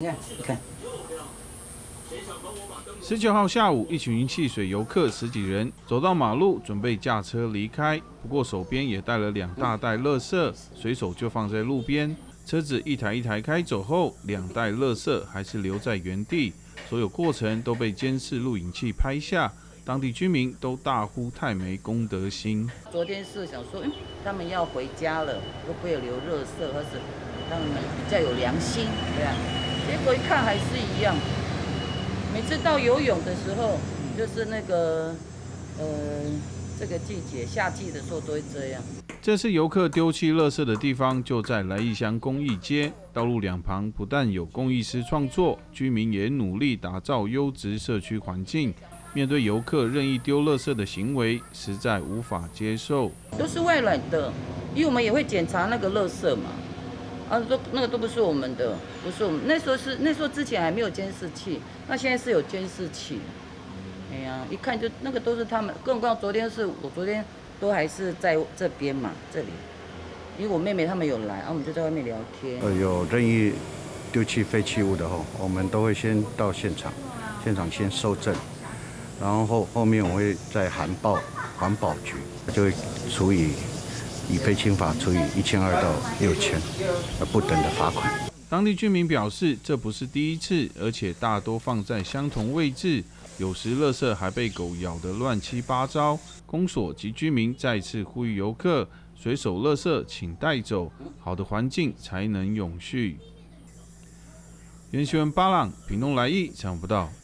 你看。 19号下午，一群戏水游客10几人走到马路，准备驾车离开。不过手边也带了2大袋垃圾，随手就放在路边。车子一台一台开走后，2袋垃圾还是留在原地。所有过程都被监视录影器拍下，当地居民都大呼太没公德心。 昨天是想说，他们要回家了，都不会留垃圾，或是他们比较有良心，对啊。结果一看还是一样。每次到游泳的时候，就是那个这个季节夏季的时候都会这样。 这次游客丢弃垃圾的地方就在来义乡公益街，道路两旁不但有工艺师创作，居民也努力打造优质社区环境。面对游客任意丢垃圾的行为，实在无法接受。 都是外来的，因为我们也会检查那个垃圾嘛。那个都不是我们的，不是我们。那时候之前还没有监视器，那现在是有监视器。哎呀，一看就那个都是他们。更何况昨天都还是在这边嘛，这里，因为我妹妹他们有来，我们就在外面聊天。 有任意丢弃废弃物的话，我们都会先到现场先收证，然后后面我会再函报环保局，就会处以非侵法处以1200到6000不等的罚款。 当地居民表示，这不是第一次，而且大多放在相同位置，有时垃圾还被狗咬得乱七八糟。公所及居民再次呼吁游客，随手垃圾请带走，好的环境才能永续。原新闻巴朗，屏东来意，想不到。